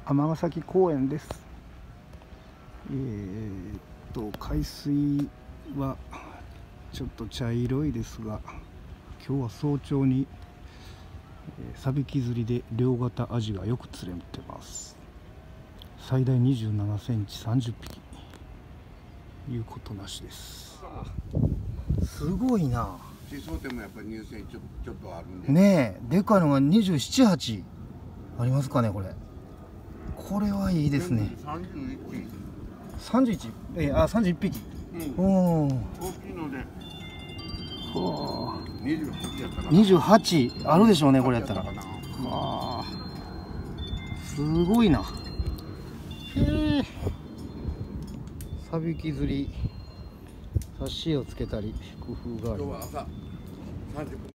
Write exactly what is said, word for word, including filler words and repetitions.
尼崎公園です。えー、っと海水はちょっと茶色いですが、今日は早朝にサビキ釣りで両型アジがよく釣れてます。最大にじゅうななセンチさんじゅっぴきいうことなしです。すごいな。 地層点もやっぱり入選ちょちょっとあるんでねえ、でかいのがにじゅうなな、はちありますかね。これこれはいいですね。 さんじゅういち、 さんじゅういち、えー、あ、さんじゅういっぴき、うん、おお、 大きいのでにじゅうはちやったかな。 にじゅうはちあるでしょうね、これやったら。はあ、すごいな。へえ、サビキ釣り、刺しをつけたり工夫がある。 今日は朝さんじゅっぷん